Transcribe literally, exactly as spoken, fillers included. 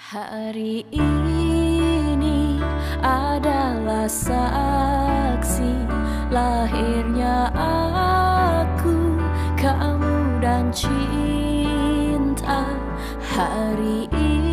Hari ini adalah saksi lahirnya aku, kamu dan cinta. Hari ini